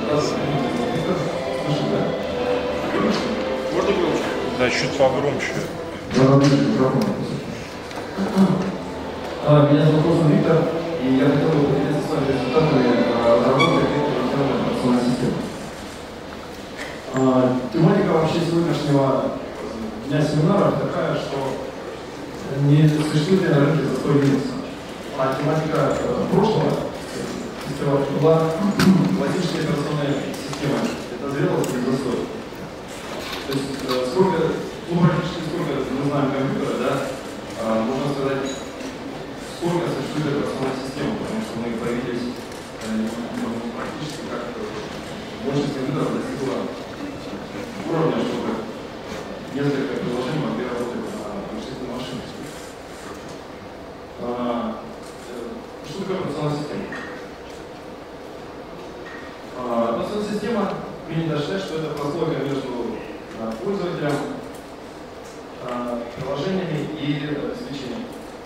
Можно громче? Да, чуть погромче. Меня зовут Козин Виктор, и я хотел бы поделиться с вами результатами разработки операционной операционной системы. Тематика вообще сегодняшнего дня семинара такая, что не существует на рынке застой Linux. А тематика прошлого фестиваля была классическая операционная система. Это зрелость и застой. То есть сколько, практически сколько мы знаем компьютера, да, можно сказать, сколько существует операционная система, потому что мы появились практически как большинство компьютеров достигла уровня, чтобы несколько приложений могли работать на вычислительной машине. Что такое операционная система? Операционная система принято считать, что это прослойка между пользователем, приложениями и обеспечением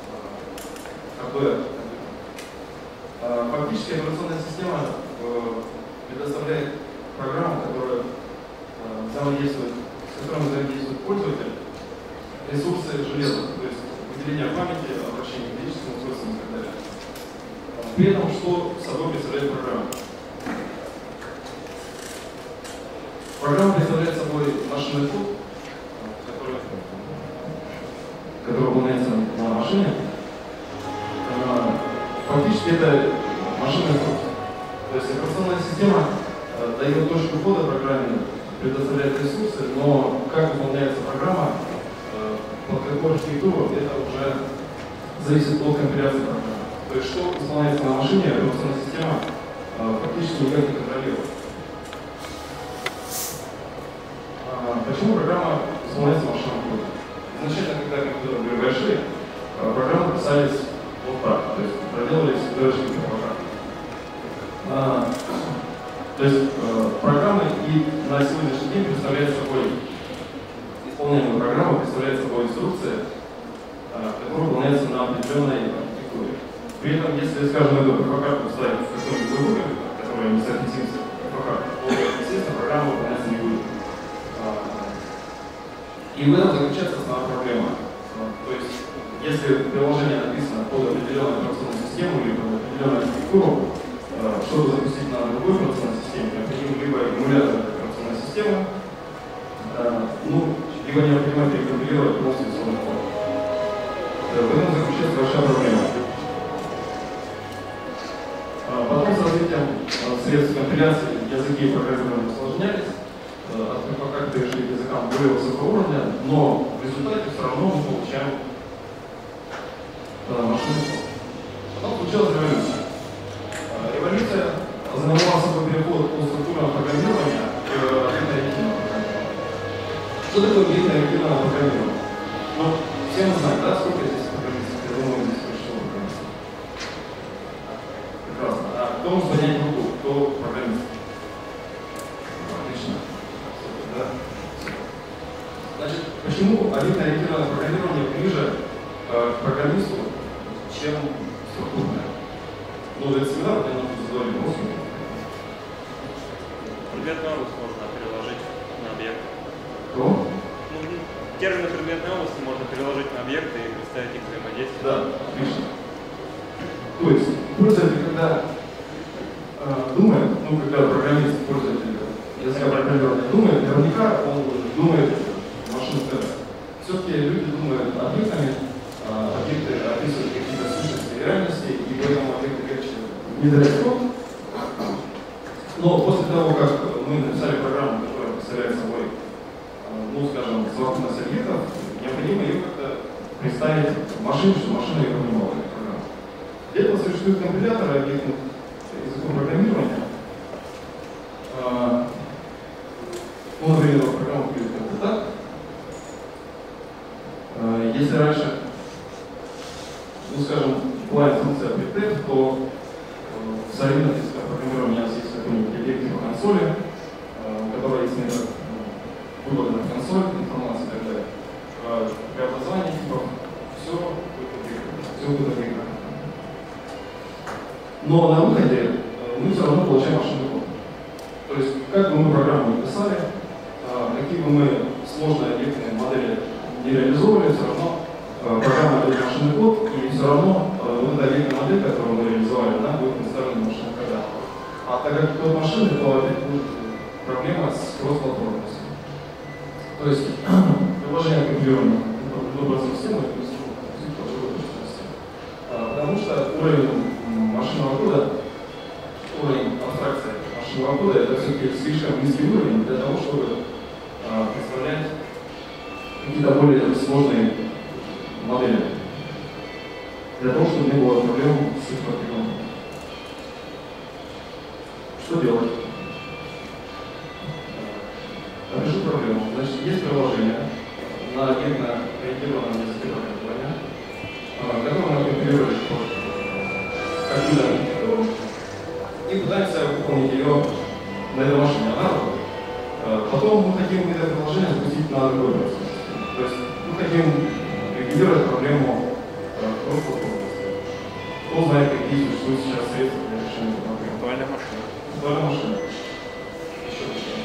ХБ. Фактически операционная система предоставляет программу, которая взаимодействует пользователь, ресурсы железа, то есть выделение памяти, обращение к физическим устройствам и так далее. При этом, что собой представляет программа? Программа представляет собой машинный код, который выполняется на машине. Фактически это машинный код. То есть операционная система дает точку входа программе, предоставляет ресурсы, но как выполняется программа, под какую архитектуру, это уже зависит от компиляции программы. То есть что исполняется на машине, операционная система фактически никак не контролирует. Почему программа исполняется в машинном коде? Изначально, когда компьютеры были большие, программы писались вот так, то есть проделывались дэшки по программе. То есть программы и на сегодняшний день представляет собой, исполняемая программа представляет собой инструкция, которая выполняется на определенной архитектуре. При этом, если, скажем, эту ПК-карту ставить в какой-нибудь другой компьютер, который не соответствует ПК-карту, то, естественно, программа выполняться не будет. И в этом заключается основная проблема. То есть, если приложение написано под определенную операционную систему или под определенную архитектуру, чтобы запустить на другой операционной системе, необходим либо эмулятор операционной системы, либо необходимо перекомпилировать полностью исходный код. В этом заключается большая проблема. Потом с развитием средств компиляции языки программирования усложнялись, от ПК перешли к языкам более высокого уровня, но в результате все равно мы получаем машинный код. Потом случилась революция. Революция ознаменовала собой переход от структурного программирования к объектно-ориентированному программированию. Что такое объектно-ориентированное программирование? Все мы знаем, да, сколько здесь программистов? Я думаю, здесь пришло программистов. Прекрасно. А кто может поднять руку? Кто программист? Отлично. Да. Значит, почему объектно-ориентированное программирование ближе к программисту, чем структурное? Это семинар, где нужно задавать вопросы. Предметную область можно переложить на объект. Что? Термины предметной области можно переложить на объекты и представить их взаимодействие. Да, отлично. То есть, пользователь, когда думает, когда программист, пользователь языка программирования думает, наверняка он думает машинный код. Все-таки люди думают объектами, объекты описывают какие-то сущности реальности, и поэтому объекты легче внедрять код. Но после того, как мы написали программу, которая представляет собой, скажем, совокупность объектов, необходимо ее как-то представить в машине, чтобы машина ее понимала, эту программу. Для этого существует компилятор объектных языков программирования. Например, программа выглядит как-то так. Если раньше, скажем, была инструкция printf, то в современных языках программирования у нас есть какой-нибудь объект типа консоли, у которого есть метод вывода на консоль, информации и так далее. Преобразование типов, все будет объектно. Но на выходе мы все равно получаем машинный код. То как бы мы программу не писали, какие бы мы сложные объектные модели не реализовывали, все равно программа идет машинный код, и все равно вот эта объектная модель, которую мы реализовали, она будет представлена в машинных кодах. А так как код машины, то опять будет проблема с кросс-платформенностью. То есть приложение компилировано образом системы, потому что уровень машинного кода, уровень абстракции машинного кода, это все-таки слишком низкий уровень для того, чтобы представлять какие-то более сложные модели. Для того, чтобы не было проблем с их подписанием. Что делать? Решу проблему. Значит, есть приложение на объектно-ориентированном языке программирования, которое мы компилировали какую-то архитектуру и пытаемся выполнить ее на этой машине. Потом мы хотим это приложение запустить на другой версии. То есть мы хотим ликвидировать проблему кросс-платформенности. Кто знает, какие существуют сейчас средства для решения этой проблемы? Виртуальная машина. Виртуальная машина. Еще решение.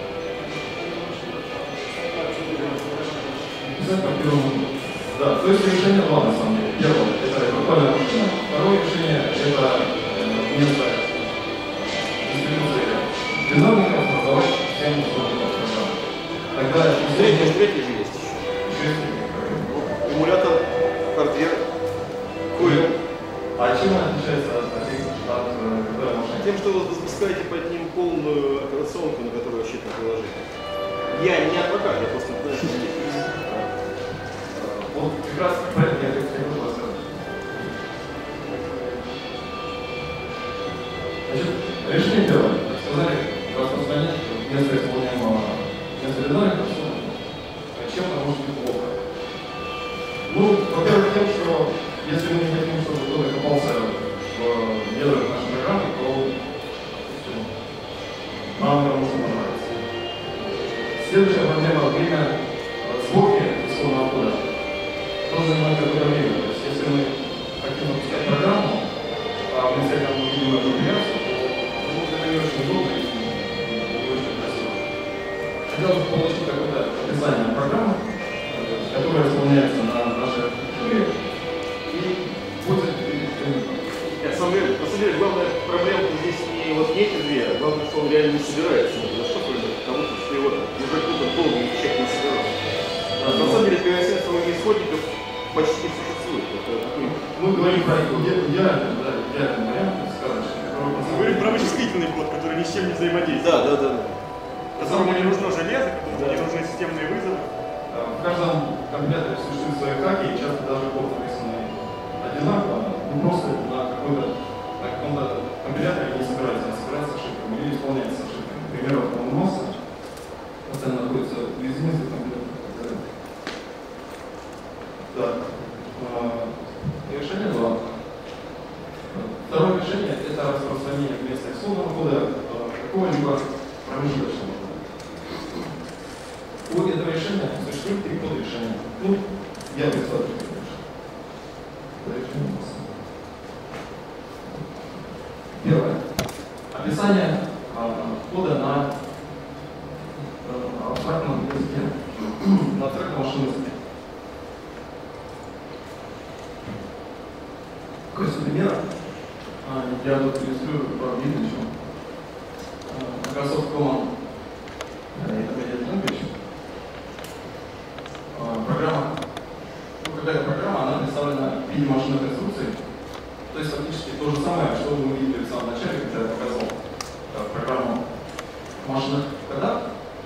Написать компилированную. Да, то есть решение два на самом деле. Первое – это виртуальная машина. Второе решение – это вместо дистрибуции динамиков создавать всем условия программы. Тогда третий же есть еще. Эмулятор, хардвер, кулер. А чем он отличается от виртуальной машины? Тем, что вы запускаете под ним полную операционку, на которую рассчитано приложение. Я не адвокат, я просто вот как раз про это я хотел рассказать. Значит, решение первое. Сказали, распространять вместо исполняемого вместо динамика, чем это может быть плохо. Ну, во-первых, тем, что если мы не хотим, чтобы кто-то копался в недрах нашей программы, то нам это может понравиться. Следующая проблема – время сборки исходного кода. Тоже занимает какое-то время. То есть, если мы хотим запускать программу, а вместе этого мы видим эту компиляцию, то это не очень удобно и не очень красиво. Хотелось бы получить какое-то описание программы, которая исполняется на нашей архитектуре, и будет на самом деле, главная проблема здесь не вот эти две, а главное, что он реально не собирается. За что потому что его уже кто-то долго человек не собирал. На самом деле, пересоединение исходников почти не существует. Мы говорим про идеальный вариант, сказочный. Мы говорим про вычислительный код, который ни с чем не взаимодействует. Да. Которому не нужно железо, которому не нужны системные вызовы. В каждом компиляторе существуют свои хаки, и часто даже код написанный одинаково, просто на каком-то компиляторе не собирается, а собирается с ошибками или исполняется с ошибками. Примеров там масса, постоянно находится уязвимость в компьютере. Так. Решение 2. Второе решение – это распространение вместо исходного кода какого-либо промежуточного кода. У этого решения существует три подрешения. Ну, я представлю это решение. Первое. Описание кода на абстрактном языке, на абстрактном машинном языке. В качестве примера я тут иллюстрирую пару видео. Microsoft Command Intermediate Language. Программа, какая-то программа, она представлена в виде машинных инструкций. То есть фактически то же самое, что мы увидели в самом начале, когда я показал программу машинных кодах,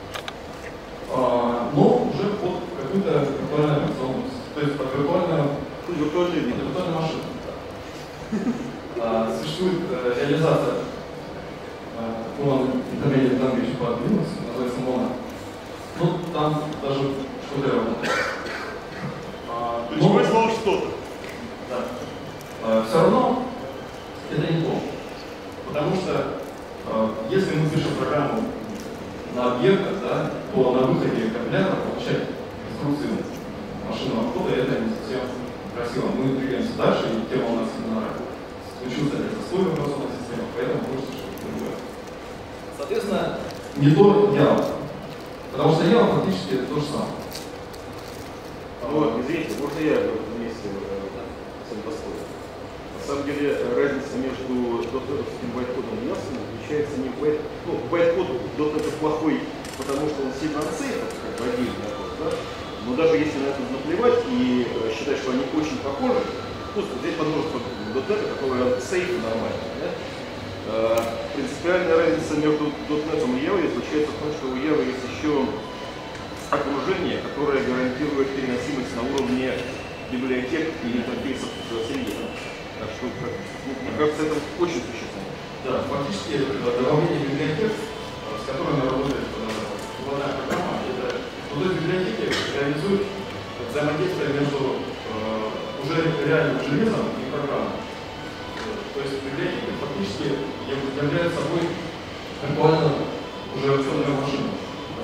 но уже под какую-то виртуальную операционную, то есть под виртуальную машину. Существует реализация Intermediate Language под Linux, называется Mono. Ну, там даже что-то работает. Ключевое слово что-то. Да. Все равно это неплохо. Потому что если мы пишем программу на объектах, да, то на выходе компилятора получать инструкции машинного кода это не совсем красиво. Мы двигаемся дальше, и тема у нас случился для застоя в операционной системе, поэтому хочется что-то другое. Соответственно, не то Java. Потому что Java фактически это то же самое. Вот, извините, можно я в этом месте с вами поспорю? На самом деле разница между .NET-овским байткодом и Явским заключается не в байткоде. Ну, байткод .NET плохой, потому что он сильно отсейфен, как бы отдельный код, да? Но даже если на это наплевать и считать, что они очень похожи, ну, здесь множество .NET, которые сейфы нормальные, да? Принципиальная разница между .NET и Java заключается в том, что у Java есть еще окружение, которое гарантирует переносимость на уровне библиотек и интерфейсов в среде. Так что, мне кажется, это очень существенно. Да, фактически добавление библиотек, с которыми работает вводная программа, это вот эти библиотеки реализуют взаимодействие между уже реальным железом и программой. То есть библиотеки фактически являются собой виртуально уже операционную машину.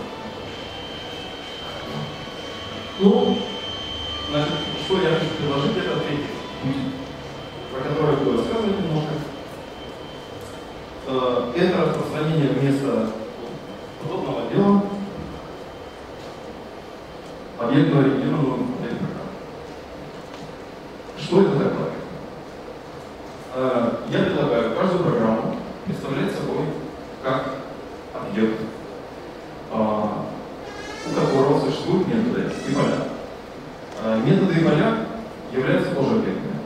Ну, значит, что я хочу предложить, это третий путь, про который я буду рассказывать немножко. Это распространение вместо подобного дела объектно-ориентированного модель программы. Что это такое? Я предлагаю каждую программу представлять собой как объект, у которого существуют методы и поля. Методы и поля являются тоже объектами.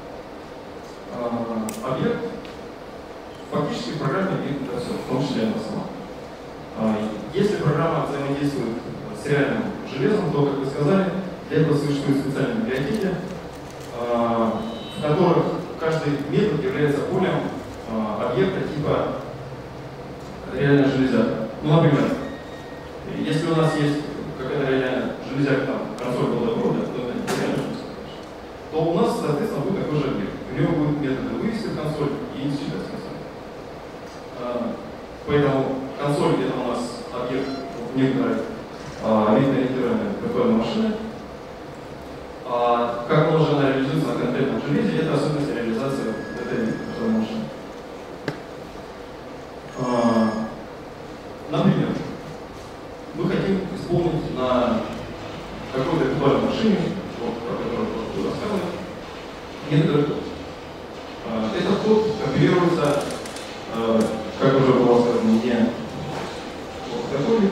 Объект фактически в программе объект это все, в том числе она сама. Если программа взаимодействует с реальным железом, то, как вы сказали, для этого существуют специальные библиотеки, в которых каждый метод является полем объекта типа реальная железяка. Ну, например, если у нас есть какая-то реальная железяка, там, консоль водопровода, то это реально железяка, то у нас, соответственно, будет такой же объект. У него будут методы вывести в консоль и считать консоль. Поэтому консоль — это у нас объект некоторой объектно-ориентированной виртуальной машины. Как может она реализуется на конкретном железе, это особенность реализации этой виртуальной машины. Например, мы хотим исполнить на какой-то виртуальной машине, вот, про которую я буду рассказывать, некоторый код. Этот код компилируется, как уже было сказано, не вот такой,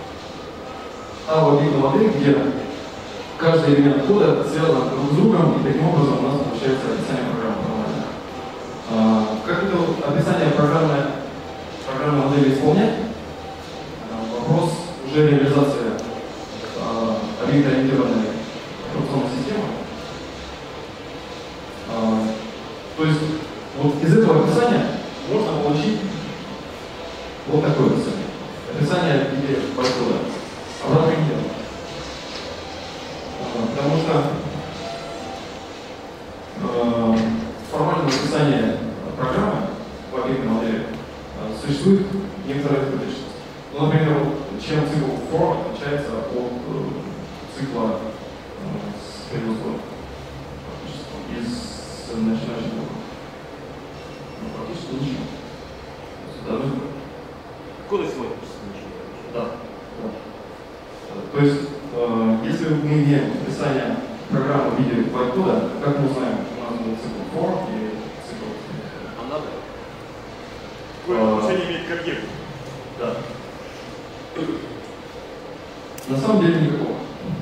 а в объектной модели, где каждый элемент кода связан друг с другом, и таким образом у нас получается описание программы. Как это описание программной модели исполнять? Вопрос уже реализации объектно-ориентированной операционной системы. То есть вот из этого описания можно получить вот такое описание. Описание в виде байткода. Обратно не дело. Потому что формальное описание программы в объектной модели существует некоторая избыточность. Ну, например, чем цикл for отличается от цикла с производством из начинающих блоков? Ну, практически ничего. Кода сегодня ничего. Да. То есть, если мы имеем описание программы в виде байткода, как мы узнаем, что у нас был цикл for и цикл? А надо? Какое отношение имеет к объекту? Да. На самом деле никакого.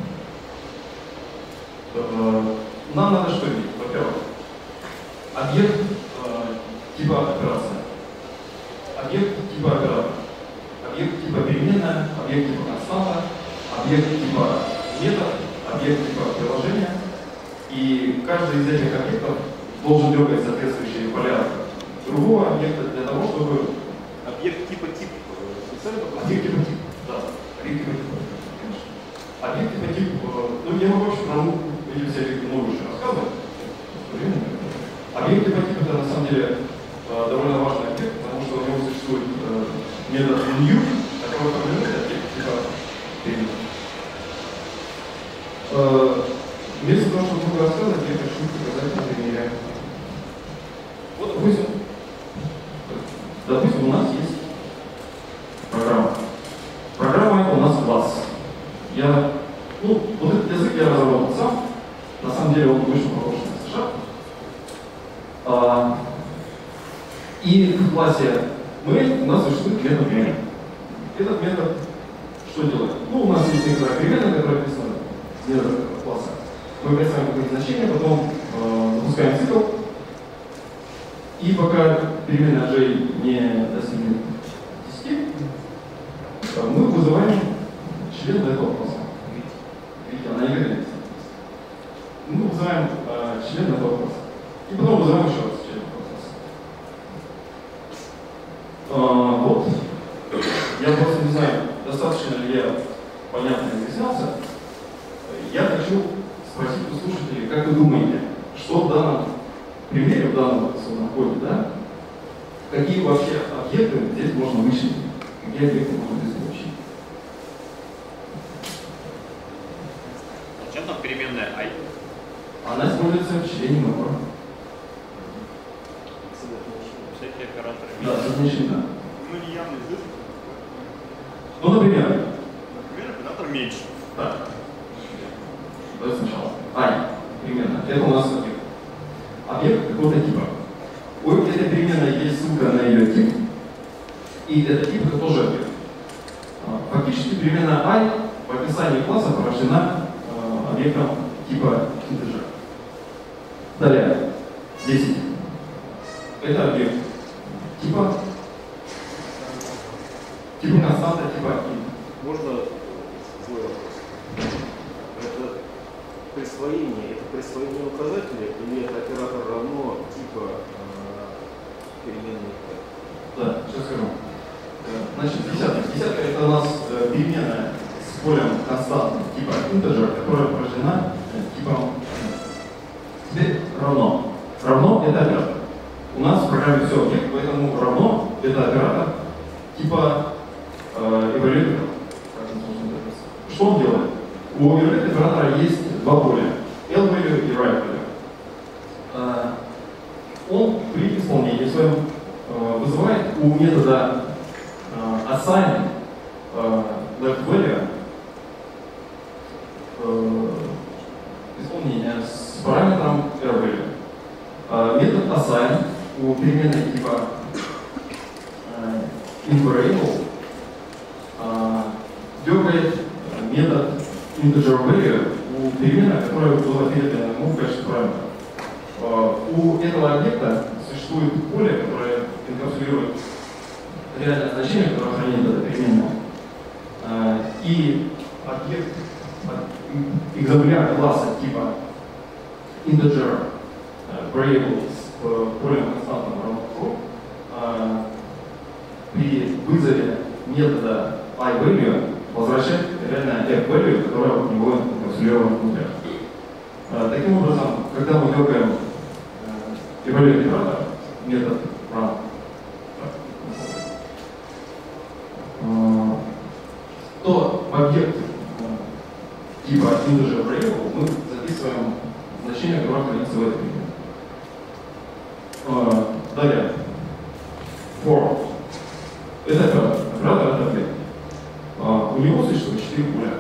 Нам надо что иметь? Во-первых, объект типа операция, объект типа оператор, объект типа переменная, объект типа константа, объект типа метод, объект типа приложения. И каждый из этих объектов должен дергать соответствующие поля другого объекта для того, чтобы... Объект типа тип. Объект типа тип, да. Объект типа тип, конечно. Объект типа тип, ну я могу вообще про эти все объекты много еще рассказывать. Объект типа тип это на самом деле довольно важный объект, потому что у него существует метод new, который формирует объект типа перемен. Вместо того, чтобы много рассказывать, я хочу показать на примере. Вот, допустим, у нас есть программа. Вот этот язык я разработал сам. На самом деле он вышел похож на C#. И в классе main у нас существует метод main. Этот метод что делает? У нас есть некоторая переменная, которая написана вне класса. Мы представим какое-то значение, потом запускаем цикл. И пока переменная j не достигнет 10, мы вызываем член этого класса. Видите, она не говорит. Мы вызываем член этого класса. И потом вызываем еще раз член этого класса. Вот. Я просто не знаю, достаточно ли я понятно изъяснялся. Я хочу спросить у слушателей, как вы думаете, что в данном примере, в данном коде, да, какие вообще объекты здесь можно вычислить? Какие объекты можно здесь получить? Зачем там переменная I? Она используется в члене мэпа. Всякие операторы. Да, соотношение. Ну, не явно излишек. Ну, например. Например, оператор меньше. Да. Давай сначала. I, примерно. Это у нас объект. Объект какого-то типа. У этой переменной есть ссылка на ее тип. И этот тип это тоже объект. Фактически переменная I в описании класса порождена объектом типа integer. Далее. 10. Это объект типа константа типа int. Можно свой вопрос? Это присвоение указателя или это оператор равно типа переменной? Да, сейчас скажу. Значит, десятка это у нас переменная с полем константным типа integer, которая порождена типом теперь равно. Равно это оператор. У нас в программе все объект, поэтому равно это оператор типа evaluator. Что он делает? У evaluator оператора есть два поля. L-value и right-value. Он при исполнении своем вызывает у метода assign left-value исполнение с параметром r-value. Метод assign у переменной типа invariable дергает метод integer value у переменной, которая была передана ему в качестве параметра. У этого объекта существует поле, которое инкапсулирует реальное значение, которое хранит эта переменная. И объект экземпляр класса типа integer variable с полем константным равно true при вызове метода iValue возвращает реальное f-value, которое у него инкапсулировано внутри. Таким образом, когда мы дергаем evaluate оператор, метод run, то в объект типа integer variable мы записываем значение, которое хранится в этой переменной. Далее. For. Это оператор. Оператор это объект. У него существует 4 поля.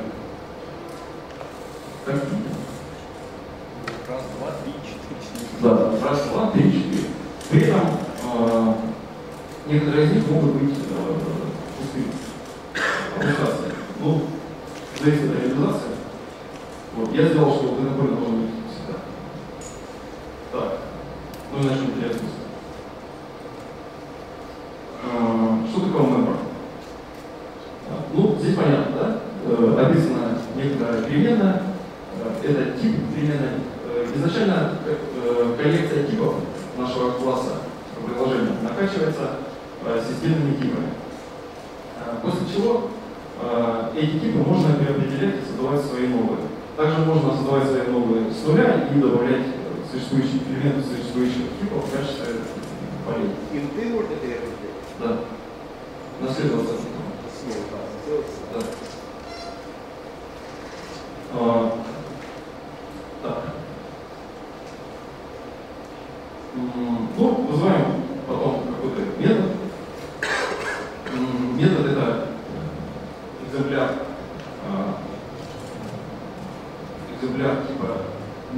Какие? Раз, два, три, четыре. Да, раз, два, три, четыре. При этом некоторые из них могут быть пустыми. Абстракции. Ну, зависит от реализации. Вот, я сделал, что вот это поле должно быть всегда. Так. Ну и начнем терять смысл. Что такое member? Ну, здесь понятно, да? Описана некоторая переменная. Это тип переменной. Изначально коллекция типов нашего класса приложения накачивается системными типами. После чего эти типы можно переопределять и создавать свои новые. Также можно создавать свои новые с нуля и добавлять существующие элементы существующих типов в качестве полей. Инты можно переопределять? Да. Наследоваться. Да. Так. Ну, вызываем потом какой-то метод. Метод это экземпляр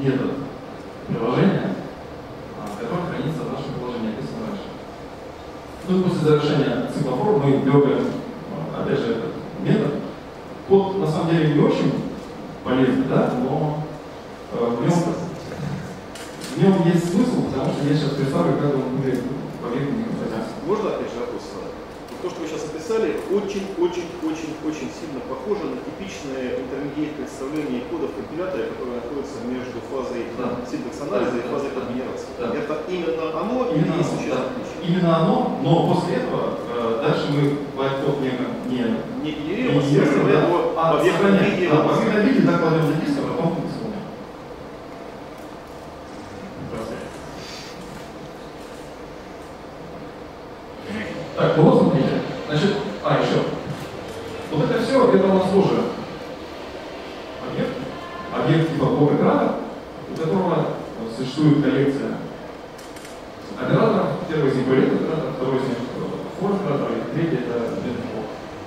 метод приложения, который хранится в нашем приложении, описано раньше. Ну и после завершения цикла for мы дергаем, опять же, этот метод. Код на самом деле не очень полезный, да, но в нем есть смысл, потому что я сейчас представлю, как он будет поверхностно храниться. Можно опять же вопрос сразу? То, что вы сейчас описали, очень сильно похоже на типичное интермедиат представление кода в компиляторе, которое находится между фазой синтекс-анализа и фазой подгенерации. Да. Это именно оно или есть существенное отличие? Именно оно, но после этого дальше мы байткод не генерируем, а в поверхностном виде. Да, в поверхностном виде так кладем на диск, а потом исполняем. Так, ну вот смотрите. Значит, еще. Вот это все, это у нас тоже объект типа блок-оператор, у которого существует коллекция операторов. Первый из них bullet оператор, второй из них for оператор, и третий это for.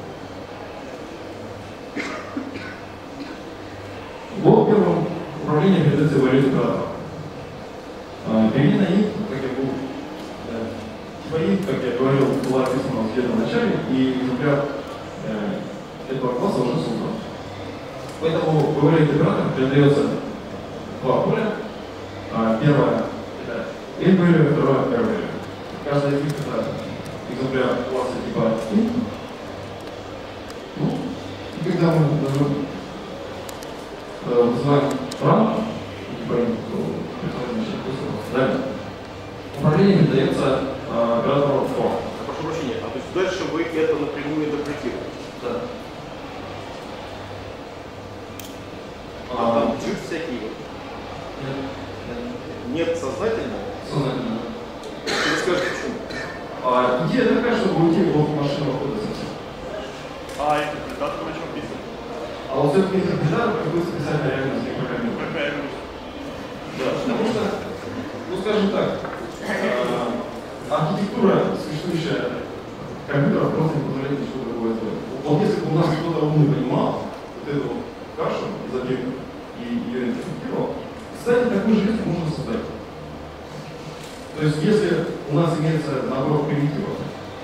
Вот первым управлением передается bullet оператор. Перемена int, как я был, типа int, как я говорил, была описана где-то в начале, и экземпляр этого класса уже создан. Поэтому bullet оператор передается два поля. Первое это end-value, второе r-value. Каждый из них это экземпляр класса типа int. Ну, и когда мы вызываем run, типа int, то далее. Управление передается оператору for. Прошу прощения, то есть дальше вы это напрямую интерпретируете? Да. Там джит всякие? Нет сознательного? Сознательно. Вы скажете, почему? Идея такая, чтобы уйти в машинного кода совсем. А интерпретатор на чем писать? А вот все-таки интерпретатор как бы специально реальность не программирует. Да, потому что, ну скажем так, архитектура, существующая компьютера, просто не позволяет ничего другого сделать. Вот если бы у нас кто-то умный понимал вот эту кашу из объектов и ее интерпретировал, кстати, такую же лист можно создать. То есть, если у нас имеется набор примитивов,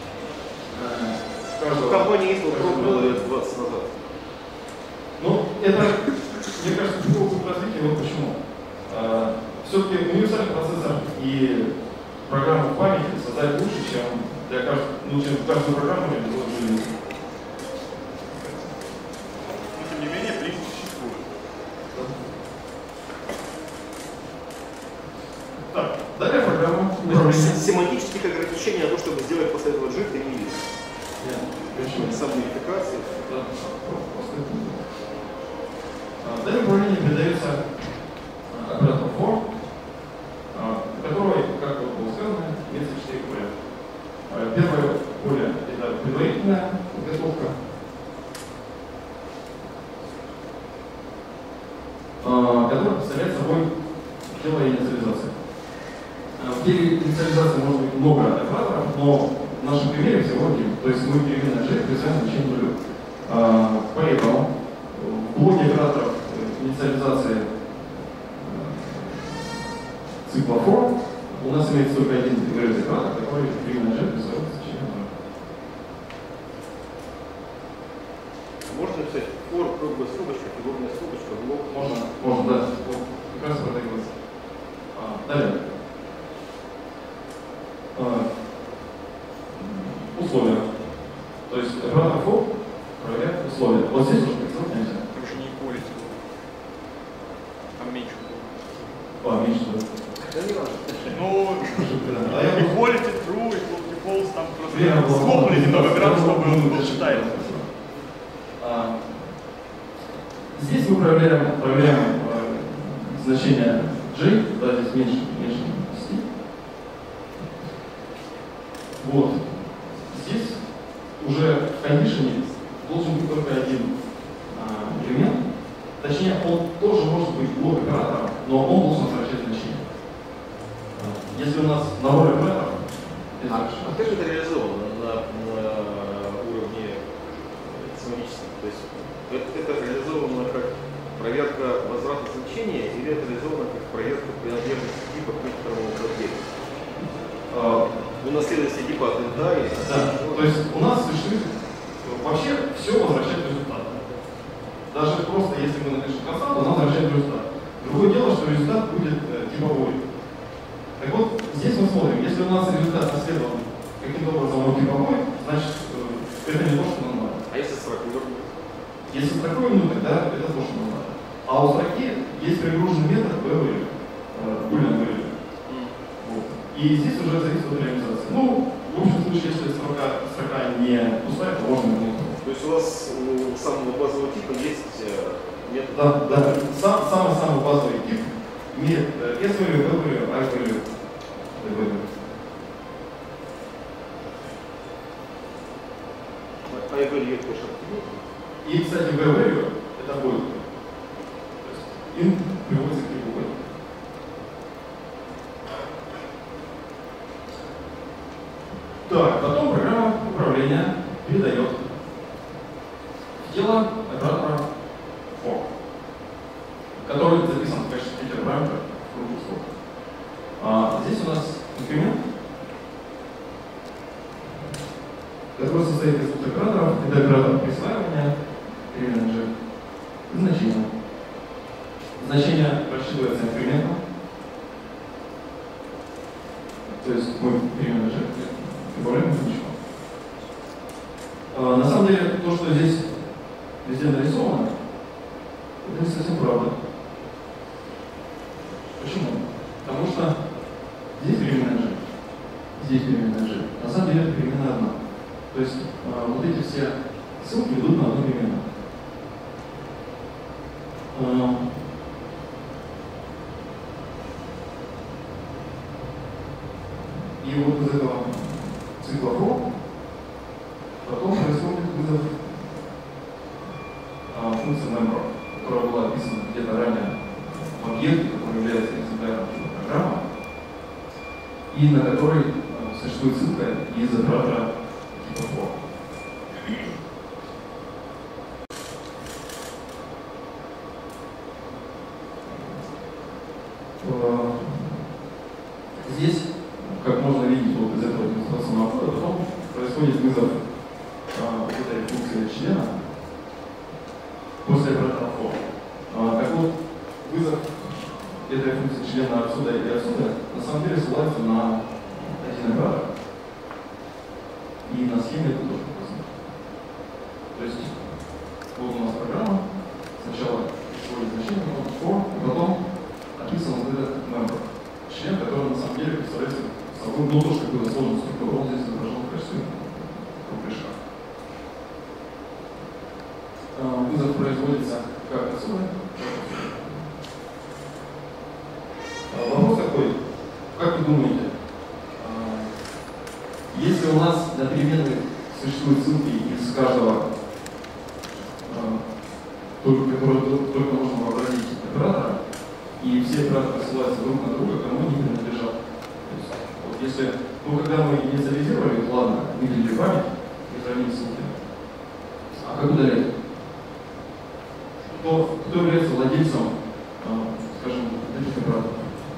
В компании Intel пробовала лет 20 назад. ну, это, мне кажется, такого путь развития, вот почему. Все-таки универсальный процессор и программу в памяти создать лучше, чем для каждую программу реализовать. Но тем не менее, принцип существует. Так, далее программа. Семантических ограничений на то, чтобы сделать после этого JIT, не видно. Почему? Сам модификации. Далее управление передается оператору for, у которого, как было сказано, имеется 4 поля. Первое поле – это предварительная подготовка, которая представляет собой тело инициализации. В теле инициализации может быть много операторов, но в нашем примере всего один. То есть мы переменной J присваиваем значение нулю. Поэтому в блоке операторов инициализации цикла for у нас имеется только один оператор, который переменной J присваивает значение нулю. Можно написать for, круглая скобочка, фигурная скобочка, блок. Можно, да. Как раз протягивается. Далее. Условия. То есть оператор for проверяет условия. Вот здесь уже представить нельзя. Там же не equality было. Там меньше было. Меньше, да. Да не важно. Ну, А я equality, true, equality, false, там Время просто было схлопнули немного много, грамм, чтобы много, он был много, читаемый. Здесь мы проверяем значение J, да, здесь меньше 10. Вот. Здесь уже в кондишене должен быть только один элемент. Точнее, он тоже может быть блок оператора, но он должен сокращать значение. Если у нас набор операторов, А как это реализовано на уровне семантическом? То есть это реализовано как проверка возврата значения или это реализовано как проверка принадлежности типа к некоторому владельцу. Вы наследуете типа от НДА или... Да, то есть у нас существует вообще все возвращает результат. Даже просто если мы напишем констант, он возвращает результат. Другое дело, что результат будет типовой. Так вот, здесь мы смотрим, если у нас результат наследован каким-то образом он типовой, значит это не то, что нам надо. А если строку вернуть? Если строку вернуть, тогда это то, что нам надо. А у строки есть пригруженный метод value, boolean value. Вот. И здесь уже зависит от реализации. Ну, в общем случае, если строка не пустая, то можно вернуть. То есть у вас у самого базового типа есть метод? Да. Самый базовый тип имеет S-value, V-value, I-value, D-value. I-value это тоже. И, кстати, V-value это будет. То есть int приводится к типу value. Так, потом программа управления передает тело оператора for, который записан в качестве типа параметра в круглую скобку. Здесь у нас инкремент, который состоит из двух операторов. Это оператор присваивания, переменной g, и значения. Значение рассчитывается инкрементом, то есть мы переменной g прибавляем ничего. На самом деле, то, что здесь везде нарисовано, это не совсем правда. Почему? Потому что здесь переменная g, здесь переменная g. На самом деле это переменная одна. То есть вот эти все ссылки ведут на одну переменную. И вот из этого цикла for потом происходит вызов функции member, которая была описана где-то ранее в объекте, который является экземпляром программы, и на который существует ссылка из оператора типа for. Здесь, как можно видеть вот из этого демонстрационного кода, потом происходит вызов этой функции члена после оператора for. Так вот, вызов этой функции члена отсюда и отсюда на самом деле ссылается на один оператор. И на схеме это тоже показано. То есть, вот у нас программа, сначала сводит значение, потом for, и потом описан вот этот member, член, который на самом деле представляет собой, ну, тоже какую-то сложную структуру, он здесь изображен в качестве кружка. Вызов производится как отсюда, вопрос такой, как вы думаете, если у нас для переменных существуют ссылки из каждого, которые только можно вообразить оператора, и все операторы ссылаются друг на друга, кому они принадлежат. То есть, вот если, когда мы инициализировали, ладно, выделили память и хранили ссылки, а как удалять? Кто является владельцем, скажем, этих операторов?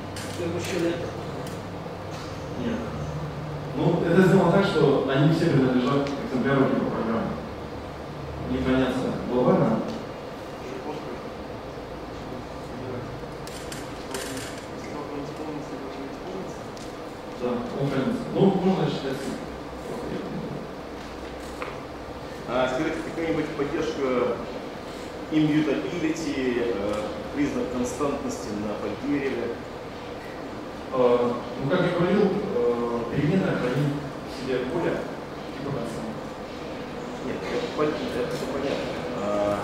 Нет. Ну, это сделано так, что они все принадлежат к экземпляру типа программы. Не хранятся глобально. Да, он хранится. Ну, можно считать. Скажите, какая-нибудь поддержка immutability, признак константности на поддереве? Ну, как я говорил, переменная хранит в себе поле типа констант. Нет, это все понятно.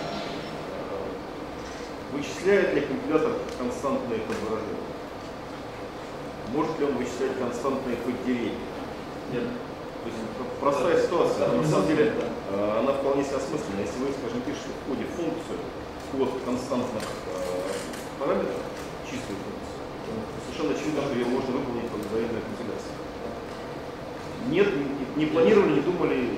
Вычисляет ли компилятор константные подворожения? Может ли он вычислять константные поддеревья? Нет. То есть простая ситуация, на самом деле она вполне себе осмысленна. Если вы, скажем, пишете в коде функцию, код константных параметров, чистую функцию, совершенно очевидно, что ее можно выполнить по алгоритму компиляции. Нет, не планировали, не думали,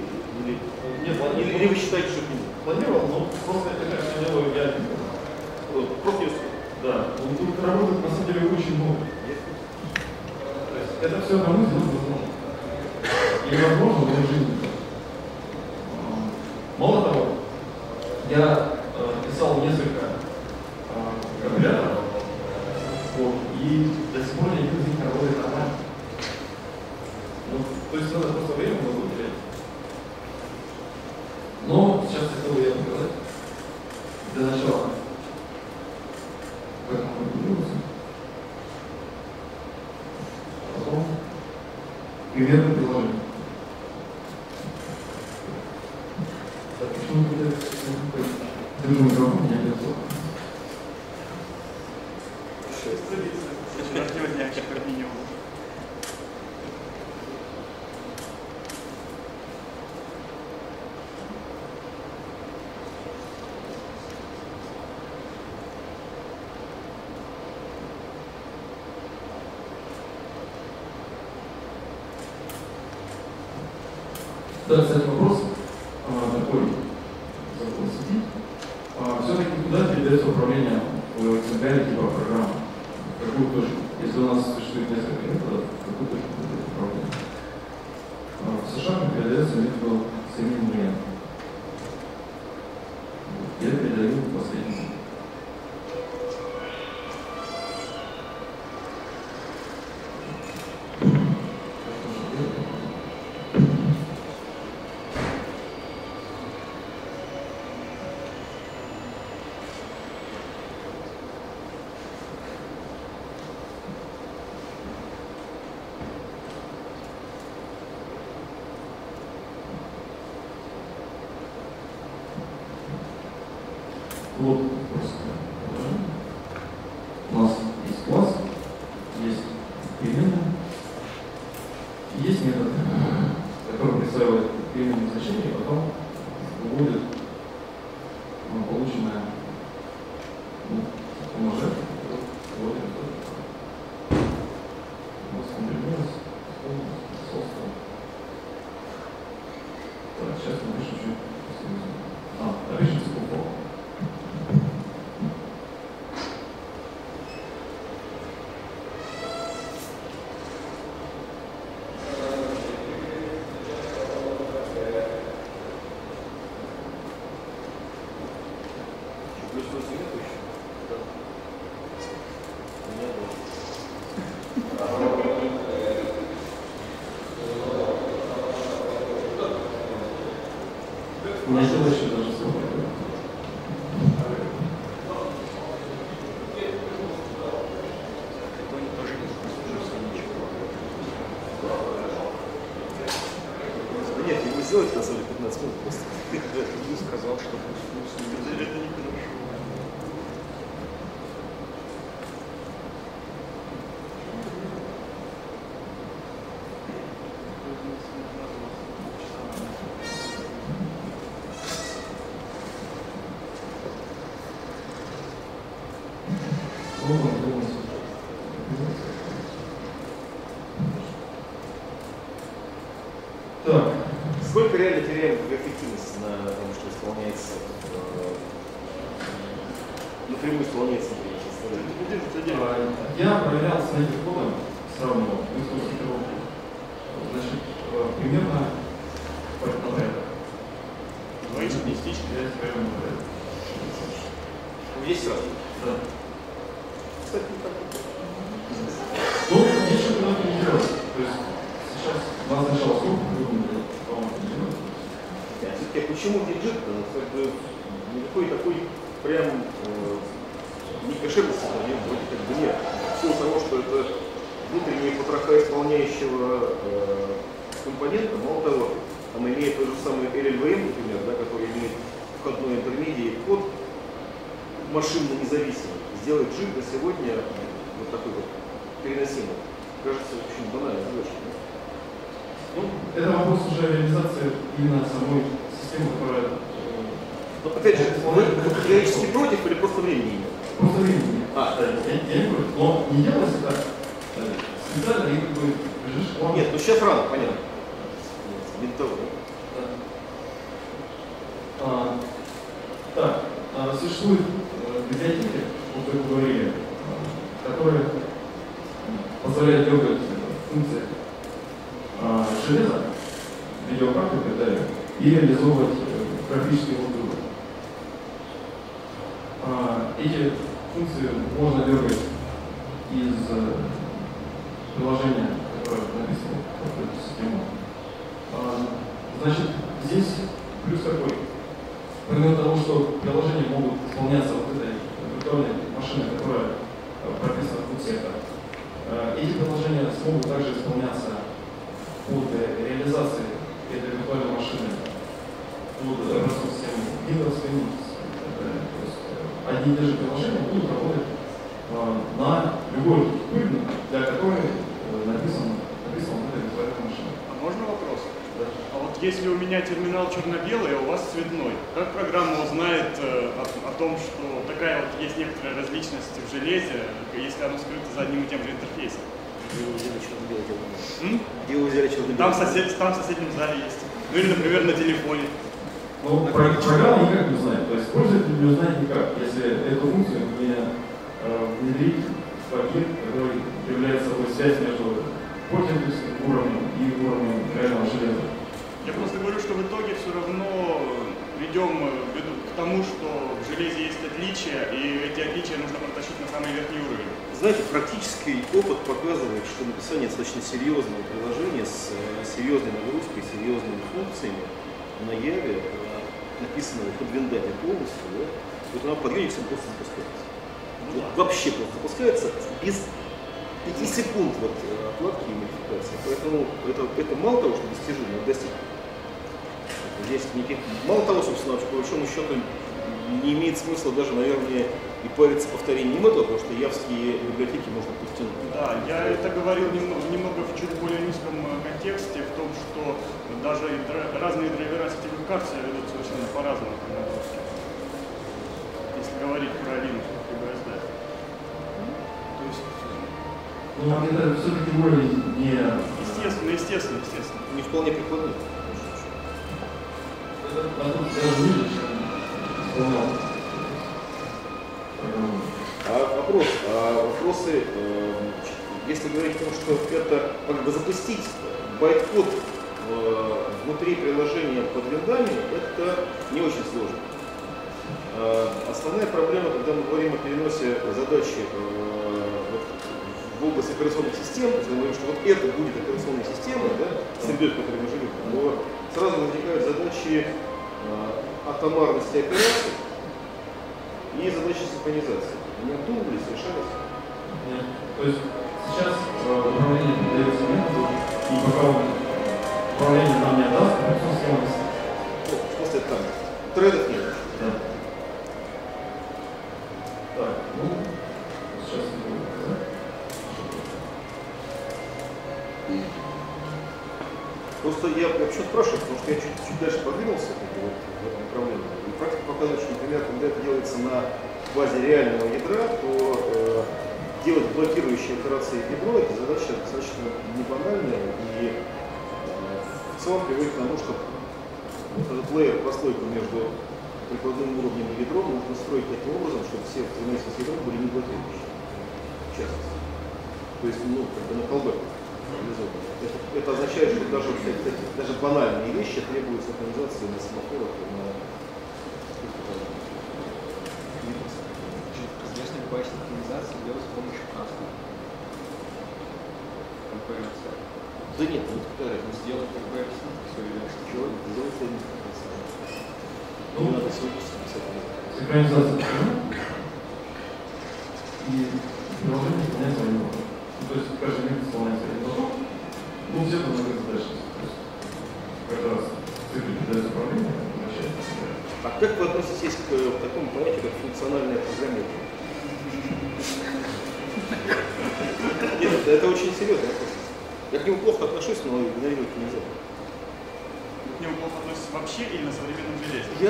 или вы считаете, что это не будет? Планировал, но просто это как я делаю, я просто Да, ну, тут работает на самом деле очень много. То есть это все одному сделать возможно. И невозможно в этой жизни. Мало того, я писал несколько компиляторов, вот, и до сих пор ни один из них не работает нормально. Ну, то есть надо просто время много уделять. Но сейчас хотел бы я показать для начала, как он появился. Потом примерное приложение. Так, почему вы держу микрофон, меня нет звука. Четвертого дня, как минимум. Да, кстати, вопрос такой. Все-таки куда передается управление в экземпляре типа программы? В какую точку? Если у нас существует несколько методов, в какую точку передается управление? В США передается методу соединения. Я передаю последний. Вот просто. У нас есть класс, есть переменная, есть метод, который присваивает переменные значения, и потом выводит полученное умножать, выводит у нас компримировалось, собственно. Так, сейчас напишем чуть. Напишем цикл. У меня еще дальше даже слово. Нет, его сделать на самом деле 15 минут просто. Ты сказал, что Это нехорошо. Так. Сколько реально теряем эффективности на том, что исполняется, напрямую исполняется, например, Я проверял с этим кодом, сравнивал, значит, примерно по порядку. Двоичный частичный. Я примерно порядок. Есть раз. Да. Кстати, не так. Ну, ничего куда-то не делать. То есть сейчас у нас сначала сколько выгнали, по-моему, не делать. Все-таки почему диджит? Как бы никакой такой прям не кошерности вроде как бы нет. В силу того, что это внутренняя потроха исполняющего компонента, мало того, она имеет тот же самый LLVM, например, да, который имеет входной интермедиат код машинно независимый. Сделать джит на сегодня вот такой вот переносимый. Кажется, очень банальной задачей. Ну, это вопрос уже реализации именно самой системы, которая... Но опять же, вы категорически против или просто времени нет? Просто времени. Я не против, но не делалось это специально, и как бы лежишь... Нет, ну сейчас рано, понятно. Не до того, да? Так, существует библиотеки, вот вы говорили, которые позволяют дергать функции железа, видеокарты и так далее, и реализовывать графические вызовы. Эти функции можно дергать из приложения, которое написано в эту систему. Значит, здесь плюс какой? Помимо того, что приложения могут исполняться вот этой виртуальной машиной, которая прописана в функциях, эти приложения смогут также исполняться под реализацией этой виртуальной машины под операционной системой Windows, Linux и так далее. То есть одни и те же приложения будут работать на любой архитектуре, для которой написана эта виртуальная машина. А можно вопрос? Да. А вот если у меня терминал черно-белый, а у вас цветной, как программа узнает о том, что такая вот есть некоторая различность в железе, если оно скрыто за одним и тем же интерфейсом? Где вы взяли черно-белый терминал? Где вы взяли черно-белый? Там в соседнем зале есть. Ну или, например, на телефоне. Ну, программа никак не узнает. То есть пользователь не узнает никак, если эту функцию не внедрить в пакет, который является собой связь между пользовательским уровнем и уровнем реального железа. Я просто говорю, что в итоге все равно ведем к тому, что в железе есть отличия, и эти отличия нужно протащить на самый верхний уровень. Знаете, практический опыт показывает, что написание достаточно серьезного приложения с серьезной нагрузкой, серьезными функциями на Яве, написанного под виндами полностью, да, вот она под Unix просто запускается. Вот вообще просто запускается без 5 секунд вот, отладки и модификации. Поэтому это мало того, что достижимо, это достигнуто. Здесь мало того, собственно, по большому счету не имеет смысла даже, наверное, и париться повторением этого, потому что явские библиотеки можно подтянуть. Да, я это говорил немного в чуть более низком контексте, в том, что даже разные драйвера сетевых карт себя ведут совершенно по-разному, если говорить про Linux и BSD. То есть... Ну, это все-таки уровень не... Естественно. Не вполне прикладной. Это даже ниже, чем исполнял. Вопросы, если говорить о том, что это как бы запустить байткод внутри приложения под виндами, это не очень сложно. Основная проблема, когда мы говорим о переносе задачи в область операционных систем, если мы говорим, что вот это будет операционная система, да, средой, в которой мы живем, то сразу возникают задачи атомарности операций и задачи синхронизации. Они обдумывались, решались? Нет. То есть сейчас управление передается методу, и пока управление нам не отдаст, операционная система не станет. В смысле, там тредов нет. Да. Так, ну, сейчас не буду показать. Просто я почему спрашиваю, потому что я чуть дальше продвинулся в этом направлении. И практика показывает, что, например, когда это делается на базе реального ядра, то делать блокирующие операции в ядро, эта задача достаточно небанальная и в целом приводит к тому, что этот лейер, прослойку между прикладным уровнем и ядром нужно строить таким образом, чтобы все взаимодействия с ядром были не блокирующие. В частности. То есть, ну, как бы на колбеку. Это означает, что даже банальные вещи требуют синхронизации на семафорах и на известная любая синхронизация делается с помощью каста. Конкуренция. Да нет, ну какая разница. Сделать конкуренцию, все ясно. Чего? Сделать синхронизацию. Не надо сегодня писать. Синхронизация и приложение исполняется один поток. То есть каждый мир исполняется один поток, ну все там много задач. То есть каждый раз цикл передается управление, возвращается. А как вы относитесь к такому понятию, как функциональное программирование? Нет, это очень серьезный вопрос. Я к нему плохо отношусь, но игнорировать нельзя. К нему плохо относится вообще или на современном железе? Я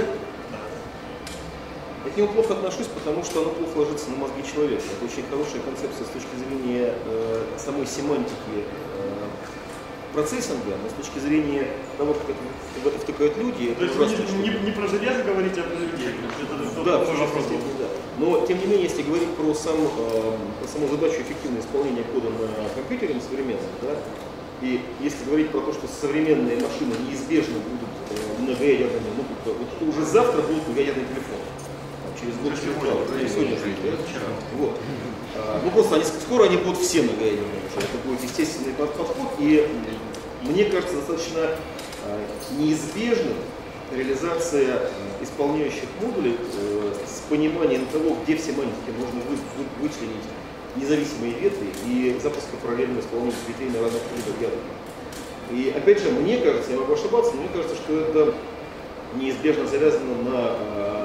к нему плохо отношусь, потому что оно плохо ложится на мозги человека. Это очень хорошая концепция с точки зрения самой семантики процессинга, но с точки зрения того, как в это втыкают люди... То есть вы не про железо говорите, а про людей? Да, вопрос был. Да. Но, тем не менее, если говорить про саму задачу эффективного исполнения кода на компьютере, на современном, да, и если говорить про то, что современные машины неизбежно будут многоядерными, ну, вот уже завтра будут многоядерные телефоны. Через год, через два, сегодня уже вот. Ну просто скоро они будут все многоядерные уже. Это будет естественный подход. И мне кажется, достаточно неизбежным реализация исполняющих модулей с пониманием того, где все маленькие можно вычленить независимые ветви и запуска параллельного исполнения ветвей на разных видах ядов. И опять же, мне кажется, я могу ошибаться, но мне кажется, что это неизбежно завязано на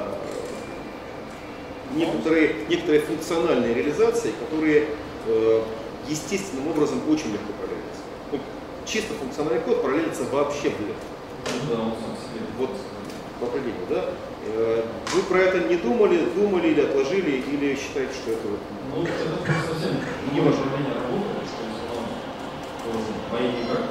некоторые функциональные реализации, которые естественным образом очень легко параллелятся. Ну, чисто функциональный код параллелится вообще в легко. Вот по определению, да? Вы про это не думали или отложили, или считаете, что это вот... Ну, это совсем не ваше мнение работает, что мои никак.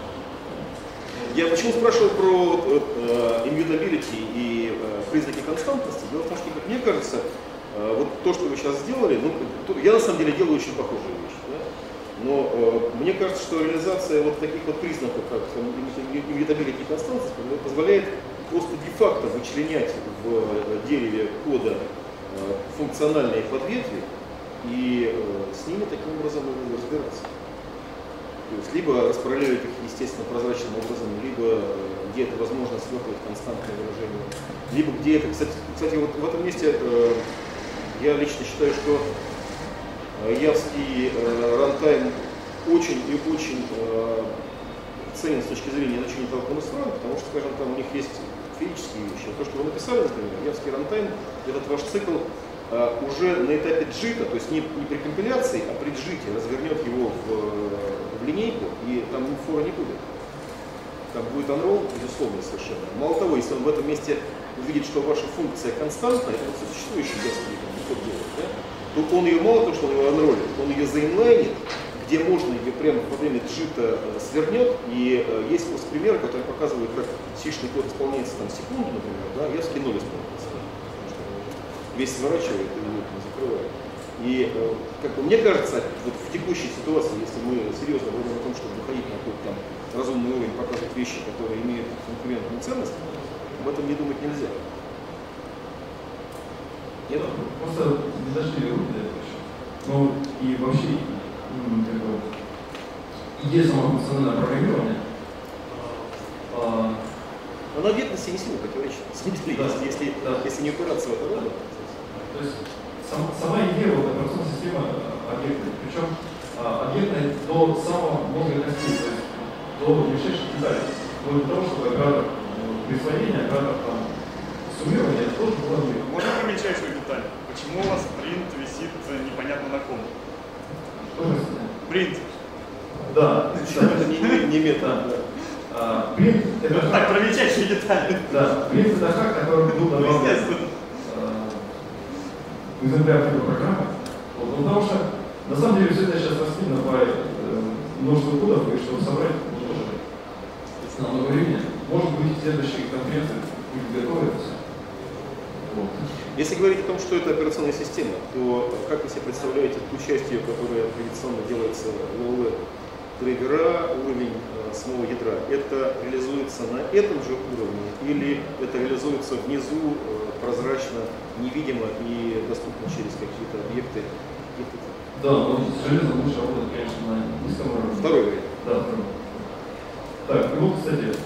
Я почему спрашивал про immutability и признаки константности? Дело в том, что, как мне кажется, вот то, что вы сейчас сделали, ну, я на самом деле делаю очень похожие вещи. Да? Но мне кажется, что реализация вот таких вот признаков, как immutability и константность, позволяет просто де-факто вычленять в дереве кода функциональные подветви и с ними таким образом разбираться. То есть либо распараллеливать их естественно прозрачным образом, либо где это возможно свертывать константное выражение, либо где это, кстати, вот в этом месте я лично считаю, что явский рантайм очень и очень ценен с точки зрения изучения толковых настроек, потому что, скажем, там у них есть физические вещи. То, что вы написали, например, явский рантайм, этот ваш цикл уже на этапе джита, то есть не при компиляции, а при джите развернет его в линейку, и там фора не будет. Там будет unroll, безусловно, совершенно. Мало того, если он в этом месте увидит, что ваша функция константна, это вот существующий явский код делает, да, то он ее мало того, что он ее unrollит, он ее заинлайнит, где можно ее прямо во время джита свернет, и есть просто примеры, которые показывают, как сишный код исполняется там секунду, например, да, явский ноль исполняется. Весь сворачивает и не закрывает. И как бы, мне кажется, вот в текущей ситуации, если мы серьезно говорим о том, чтобы выходить на какой-то там разумный уровень, показывать вещи, которые имеют конкурентную ценность, об этом не думать нельзя. Нет? Просто не дошли руки до этого еще. Ну и вообще идея самого функционального программирования. Она объектности не сильно противоречит, если не упираться в это роль. То есть сама идея вот, операционной системы объектной, причем объектной до самого мозга костей, то есть до мельчайших деталей. Но для того, чтобы оператор присвоения, оператор там, суммирования, это тоже было объект. Можно про мельчайшую деталь? Почему у вас принт висит непонятно на ком? Что же принт. Да. Это не мета. Принт это так, про мельчайшие детали. Да, принт это хак, который был добавлен в экземпляр такой программы. Вот, потому что на самом деле все это сейчас раскидано по множеству кодов, и чтобы собрать, нужно тоже на много времени. Может быть, следующие конференции будет готовы это все. Вот. Если говорить о том, что это операционная система, то как вы себе представляете ту часть ее, которая традиционно делается в драйвера, уровень самого ядра, это реализуется на этом же уровне или это реализуется внизу прозрачно, невидимо и доступно через какие-то объекты? Да, но с железом лучше работать, конечно, на низком уровне. Второй вариант. Да, второй. Так, и вот, кстати,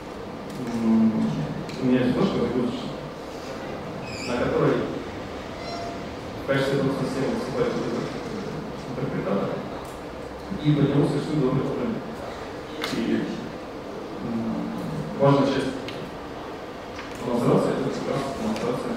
у меня есть флешка загрузочная, на которой в качестве операционной системы выступает интерпретатор, и под него существует добрый уровень. И важная часть демонстрации — это как раз демонстрация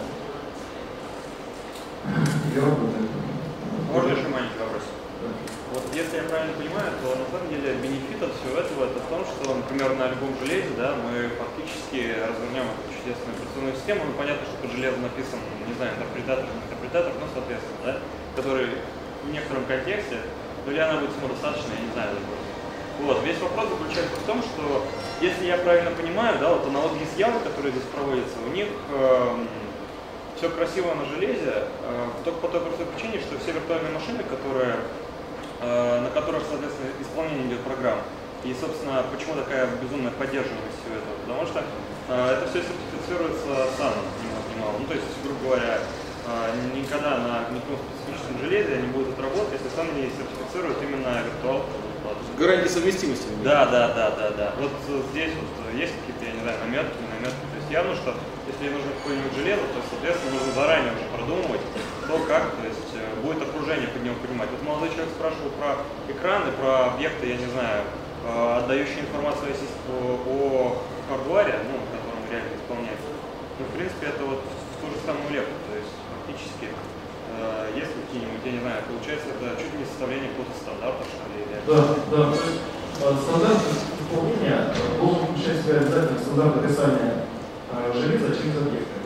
и работы. Можно еще маленький вопрос? Да. Вот если я правильно понимаю, то на самом деле бенефит от всего этого это в том, что, например, на любом железе, да, мы фактически развернем эту чудесную операционную систему. Ну, понятно, что под железом написан, не знаю, интерпретатор, но соответственно, да, который в некотором контексте, то ли она будет самодостаточной, я не знаю, даже. Вот. Весь вопрос заключается в том, что если я правильно понимаю, да, вот аналогии с Java, которые здесь проводятся, у них все красиво на железе, только по той простой причине, что все виртуальные машины, на которых, соответственно, исполнение идет программ. И, собственно, почему такая безумная поддерживаемость всего этого? Потому что это все сертифицируется SAN, немало. Ну, то есть, грубо говоря, никогда на никаком специфическом железе не будет отработать, если SAN не сертифицирует именно виртуалку. Гарантия совместимости. Да. Вот здесь вот есть какие-то, я не знаю, наметки, не наметки. То есть явно, что если нужно какое-нибудь железо, то, соответственно, нужно заранее уже продумывать, то как, то есть будет окружение под него понимать. Вот молодой человек спрашивал про экраны, про объекты, я не знаю, отдающие информацию о хардваре, ну, которым реально исполняется. Ну, в принципе, это вот в ту же самую лепу, то есть фактически есть какие-нибудь, я не знаю, получается, это чуть ли не составление какого-то стандарта, что ли? Да. То есть стандарт исполнения должен включать в себя обязательно стандарт описания железа через объекты.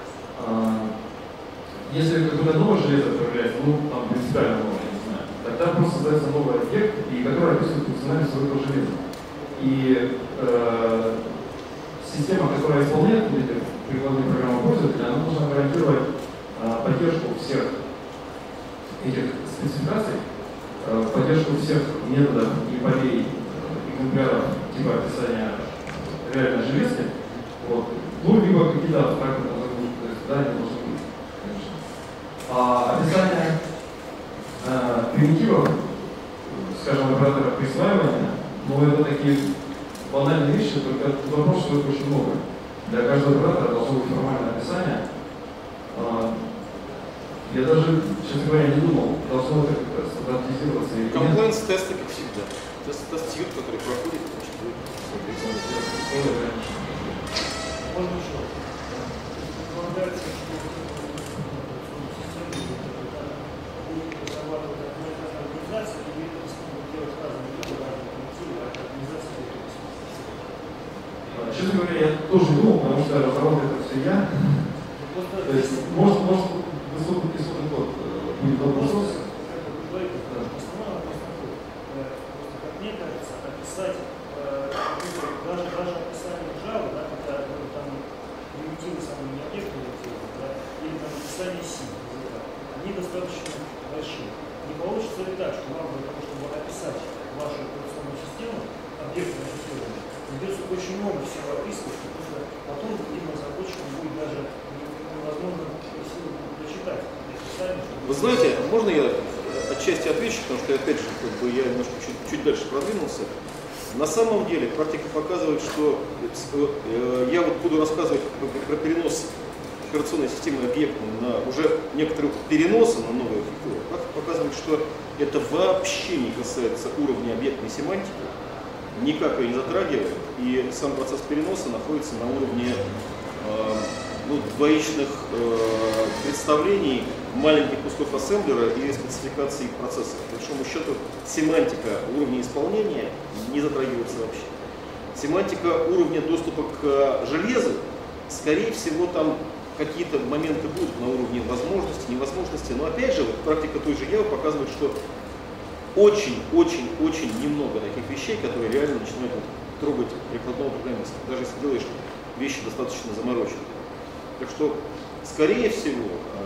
Если какое-то новое железо появляется, ну, там, принципиально новое, я не знаю, тогда просто создается новый объект, и который описывает функциональность своего железа. И система, которая исполняет эти прикладные программы пользователя, она должна гарантировать поддержку всех этих спецификаций, поддержку всех методов и полей экземпляров типа описания реальной железки. Вот. Ну, либо какие-то абстрактные загрузки, то есть, да, не должны быть, конечно. А описание примитивов, скажем, оператора присваивания, ну, это такие банальные вещи, только вопрос, что это очень много. Для каждого оператора должно быть формальное описание. Я даже, честно говоря, не думал, должно это как-то стандартизироваться. Комплайнс-тесты, как всегда. Тест-тьют, который проходит, значит, будет, соответственно, можно еще. Предполагается, что систему будет разрабатывать одна организация, и это смогут делать разные люди, разные коллективы, а организация будет. Честно говоря, я тоже не думал, потому что разработал это все я. То есть, может высокий кислотный код будет open source. Основной вопрос такой. Просто, как мне кажется, описать даже описание Java, да, когда там примитивы самые не объекты, да, или там описание C, они достаточно большие. Не получится ли так, что вам для того, чтобы описать вашу операционную систему, объекты ассоциированные, придется очень много всего описывать, потому что потом другим разработчикам будет даже невозможно красиво прочитать описание. Вы знаете, можно я отчасти отвечу, потому что, опять же, я немножко чуть дальше продвинулся. На самом деле практика показывает, что я вот буду рассказывать про перенос операционной системы объектной на уже некоторые переносы на новые архитектуры. Практика показывает, что это вообще не касается уровня объектной семантики, никак ее не затрагивает, и сам процесс переноса находится на уровне двоичных представлений, маленьких кусков ассемблера и спецификаций процесса. По большому счету, семантика уровня исполнения не затрагивается вообще. Семантика уровня доступа к железу, скорее всего, там какие-то моменты будут на уровне возможности, невозможности, но опять же, вот практика той же Java показывает, что очень немного таких вещей, которые реально начинают трогать прикладного программиста, даже если делаешь вещи достаточно замороченные. Так что, скорее всего,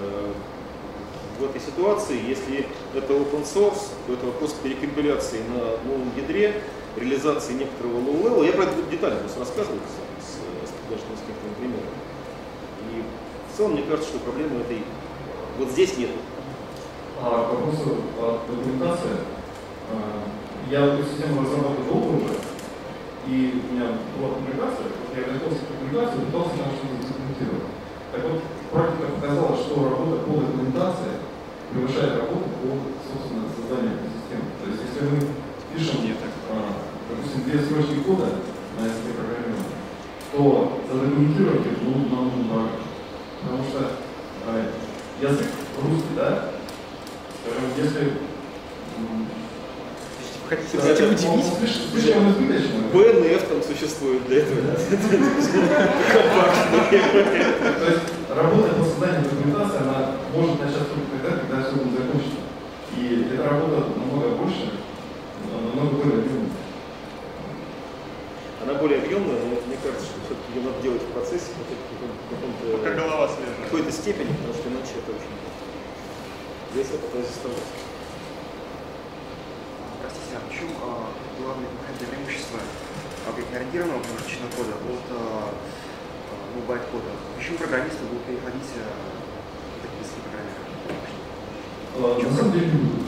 в этой ситуации, если это open source, то это вопрос перекомпиляции на новом ядре, реализации некоторого low-level. Я про это буду детально рассказывать даже с некоторыми примерами. И в целом, мне кажется, что проблемы этой вот здесь нет. К вопросу о документации. Я эту систему разработал долго уже, и у меня была публикация, я готовился к публикации, пытался там что-то документировать. Так вот, практика показала, что работа по документации превышает работу по, собственно, созданию этой системы. То есть, если мы пишем, допустим, 2 строчки кода на языке программирования, то задокументировать их нам нужно много. Потому что язык русский, да? Скажем, если... Хотите удивить? Слишком избыточно. БНФ там существует для этого. То есть работа по созданию документации, она может начаться только тогда, когда все будет закончено. И эта работа намного больше, намного более длинная. какой-то степени, потому что иначе это очень... Я себя пытаюсь заставлять. Простите, а в чем главное конкурентное преимущество объектно-ориентированного промежуточного кода от байт-кода? Почему программисты будут переходить к такие программирования? На самом деле не будут.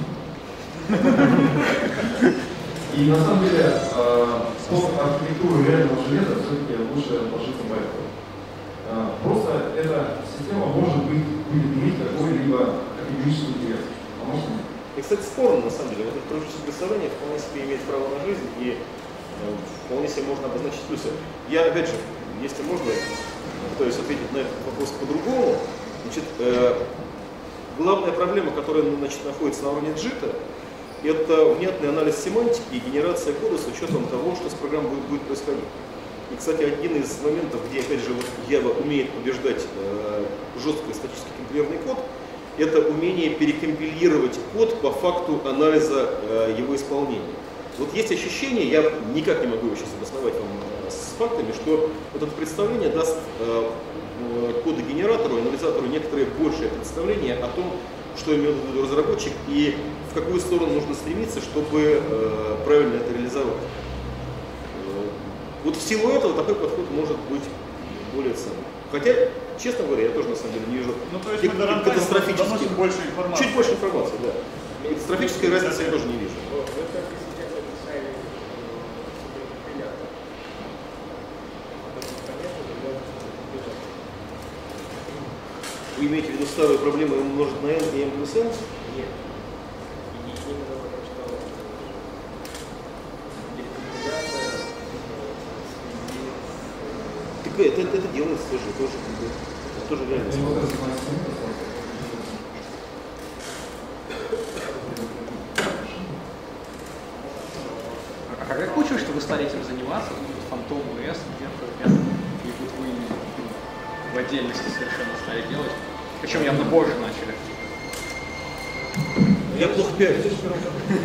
И на самом деле под архитектуру реального железа все-таки лучше ложиться байт-код. Просто эта система может будет иметь какой-либо академический интерес. А может нет. И, кстати, спорно, на самом деле, вот это промежуточное представление вполне себе имеет право на жизнь, и вполне себе можно обозначить плюсы. Я, опять же, если можно, пытаюсь ответить на этот вопрос по-другому. Значит, главная проблема, которая, значит, находится на уровне JIT, это внятный анализ семантики и генерация кода с учетом того, что с программой будет происходить. И, кстати, один из моментов, где, опять же, вот Java умеет побеждать жесткий статический компилированный код, это умение перекомпилировать код по факту анализа его исполнения. Вот есть ощущение, я никак не могу его сейчас обосновать вам с фактами, что вот это представление даст кодогенератору, анализатору некоторое большее представление о том, что имеет в виду разработчик и в какую сторону нужно стремиться, чтобы правильно это реализовать. Вот в силу этого такой подход может быть более ценным. Хотя, честно говоря, я тоже на самом деле не вижу катастрофически больше информации. Чуть больше информации, да. Катастрофической разницы я тоже не вижу. Вы имеете в виду старую проблему m умножить на n и m плюс n? Нет. И именно потому, что декомпиляция Это делается тоже реально. А когда получилось, что вы стали этим заниматься, Phantom OS где-то рядом, и вот вы в отдельности совершенно стали делать, причем явно позже начали? Я плохо пиарю. Я не знаю,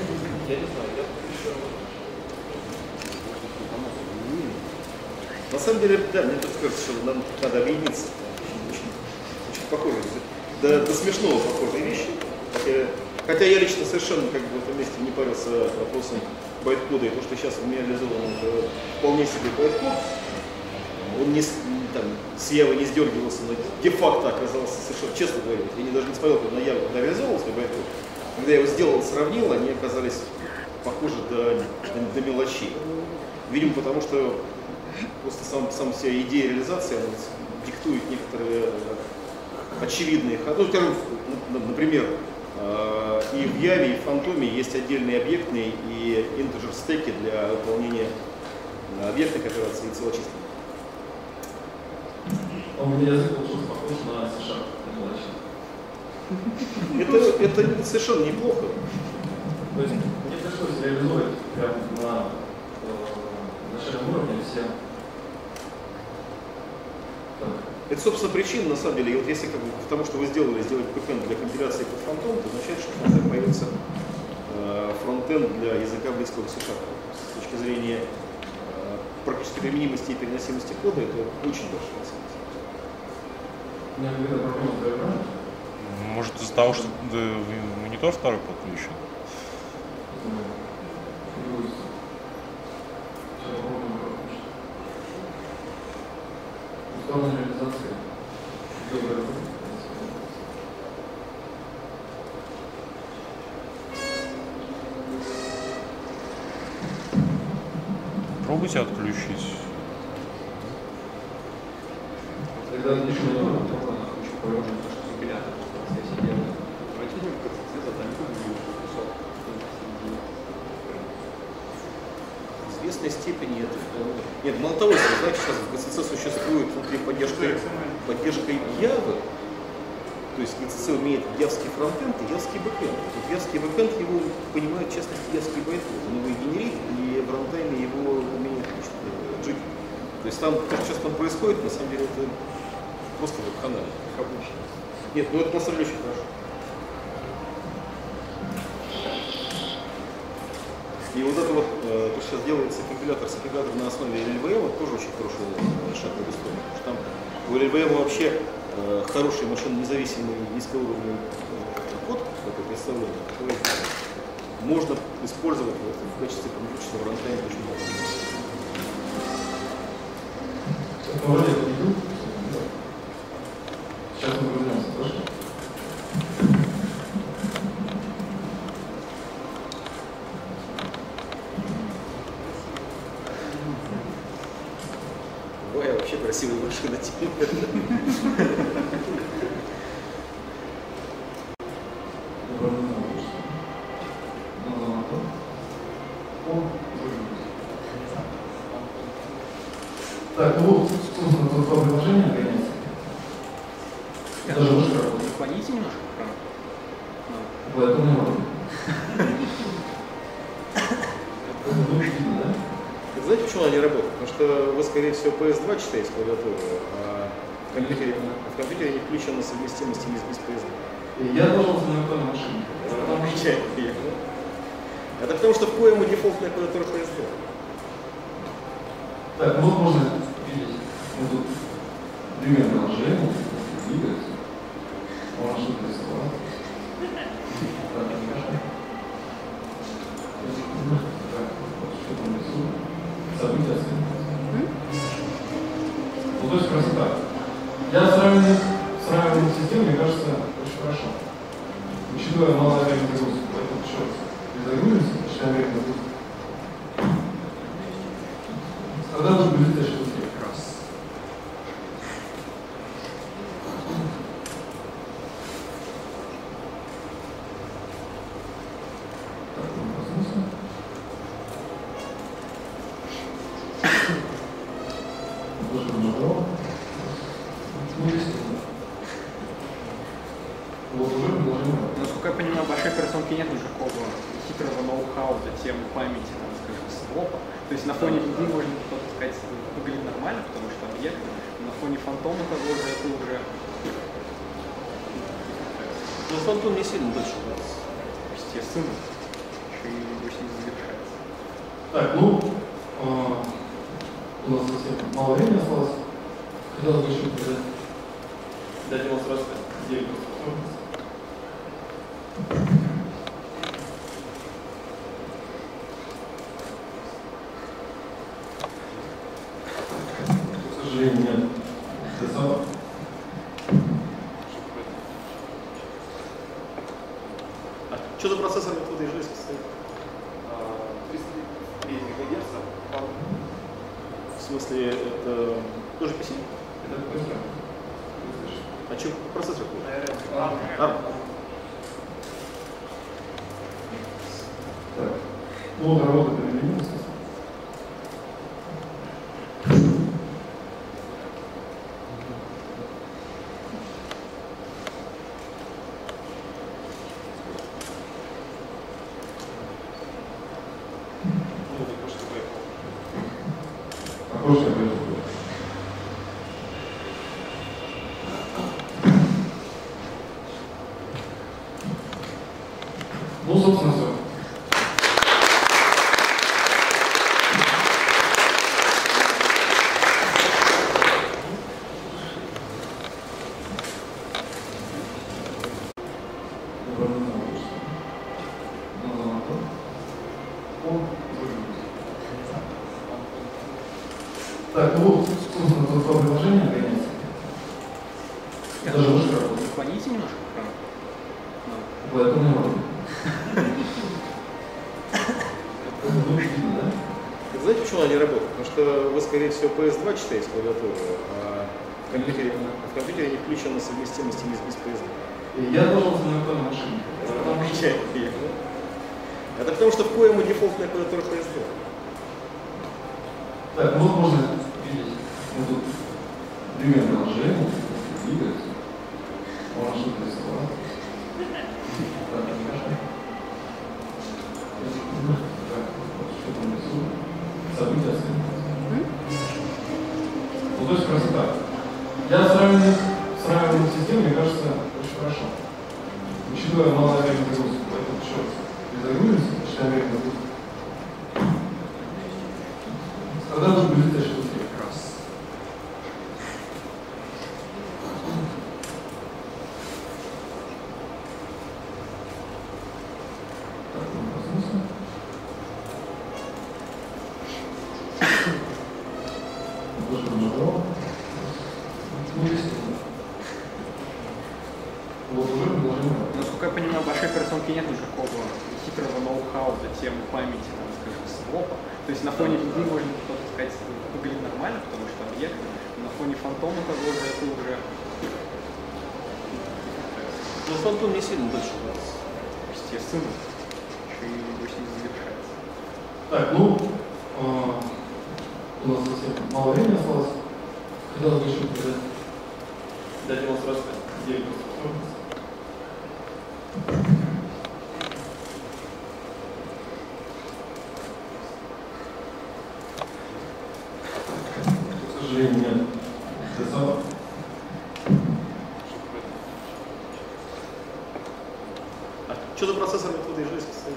На самом деле, да, мне так кажется, что нам надо объединиться. Очень похожие, до смешного похожие вещи. Хотя я лично совершенно как бы в этом месте не парился вопросом байт-кода, и то, что сейчас у меня реализовано, это вполне себе байт-код. Он не, там, с Явы не сдергивался, но де-факто оказался совершенно, честно говоря, я даже не смотрел, когда Яву реализовывался байт-код. Когда я его сделал, сравнил, они оказались похожи до мелочей. Видимо, потому что просто сам вся идея реализации она диктует некоторые очевидные ходы. Ну, скажем, например, и в Яве, и в Фантоме есть отдельные объектные и интеджер стеки для выполнения объектных операций и целочисленных. У меня язык получился похож на C-Sharp. Это совершенно неплохо. То есть мне пришлось реализовать прямо на начальном уровне все. Это, собственно, причина, на самом деле, и вот если как бы, потому что вы сделать бэкэнд для компиляции под фронтом, это означает, что в конце появится фронтенд для языка близкого к C#. С точки зрения практической применимости и переносимости кода, это очень большая ценность. У меня какая-то проблема с драйверами. Может, из-за того, что монитор второй подключен? Уставная реализация. Пробуйте отключить. Тогда ничего не надо. В известной степени это... Нет, мало того, что, знаете, сейчас в GCC существует внутри поддержка Java, то есть GCC умеет явский фронтенд и явский бэкэнд. Вот явский бэкэнд его понимает, в частности, явский байт-код. Он его генерит, и в рантайме его умеет JIT. То есть там, то, что сейчас там происходит, на самом деле, это просто вот канал, как обычно. Нет, ну это на самом деле очень хорошо. И вот это вот, то, что сейчас делается компилятор с агрегатором на основе LLVM, это тоже очень хороший шаг в эту сторону. Потому что там у LLVM вообще хороший машинно-независимый низкоуровневый код, как это представлено, который можно использовать в качестве промежуточного рантайма очень много. Вроде это не. Сейчас мы вернемся, хорошо? Ой, вообще красивая машина теперь. Так, ну, собственно, тут два приложения наконец. Даже лучше работает. Наклоните немножко экран. Поэтому не могу. Знаете, почему она не работает? Потому что вы, скорее всего, PS2 читаете клавиатуру, а в компьютере не включена совместимость с PS2. Я должен на виртуальной машине. Это потому что в коему дефолтная клавиатура PS2. Так, ну вот можно видеть, мы тут пример приложения, двигается. Он что-то рисовал. Так, хорошо. Так, что там рисует? События оцениваются. Ну, то есть красота. Для сравнивания систем, мне кажется, очень хорошо. Учитывая малое время загрузки, поэтому еще раз перезагрузимся, считаем время загрузки. Когда будет блестящий быстрее? Раз. Так, он проснулся. Тоже нажал. Вот уже предложение. Насколько я понимаю, в вашей операционке нет никакого хитрого ноу-хау за тему памяти, там, скажем, свопа. То есть на фоне еды можно что-то сказать, выглядит нормально, потому что объект, на фоне фантома того же это уже... Но фантом не сильно дальше. Естественно. Еще и небось не завершается. Так, ну, у нас совсем мало времени осталось. Хотелось бы еще дать демонстрацию отдельно. К сожалению, нет. Рисовал. Что за процессор в этой железке стоит? 303 МГц. В смысле, это тоже PC? Это быстро. А что процессор какой? Так, вот работа переменилась. Окошко появилось. Ну, собственно, все. Так, ну вот, собственно, тут два приложения наконец. Даже лучше работает. Наклоните немножко экран. Поэтому не могу. Это видно, да? Знаете, почему она не работает? Потому что вы, скорее всего, PS2 читаете клавиатуру, а в компьютере не включена совместимость с PS2. Я должен на виртуальной машине. Это потому что в коему дефолтная клавиатура PS2. Так, ну вот можно видеть, мы тут пример приложения, двигается. Он что-то рисовал. Так, хорошо. Так, что там рисует? События оцениваются. Ну, то есть красота. Для сравнивания систем, мне кажется, очень хорошо. Учитывая малое время загрузки, поэтому еще раз перезагрузимся, считаем время загрузки. Когда будет блестящий быстрее? Раз. Вот уже предложение. Насколько я понимаю, в вашей операционке нет никакого хитрого ноу-хау за тему памяти, там, скажем, свопа. То есть на фоне VB можно, так сказать, выглядит нормально, потому что объект, на фоне фантома того же это уже... Ну, фантом не сильно дальше. Естественно. Еще и очень завершается. Так, ну, у нас совсем мало времени осталось. Хотелось бы еще дать демонстрацию идеи конструкции. К сожалению, нет. Что за процессор в этой жесткости стоит?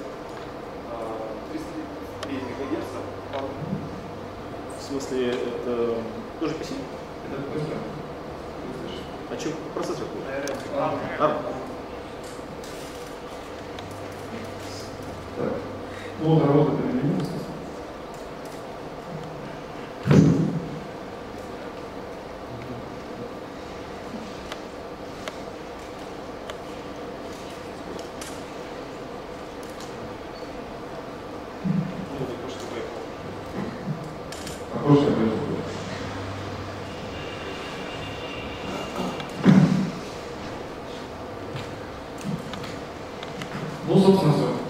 303 МГц. В смысле, это тоже PC? Это быстро. А что процессор? Так, блок работы применился. Похоже, что это. Ну, собственно, все.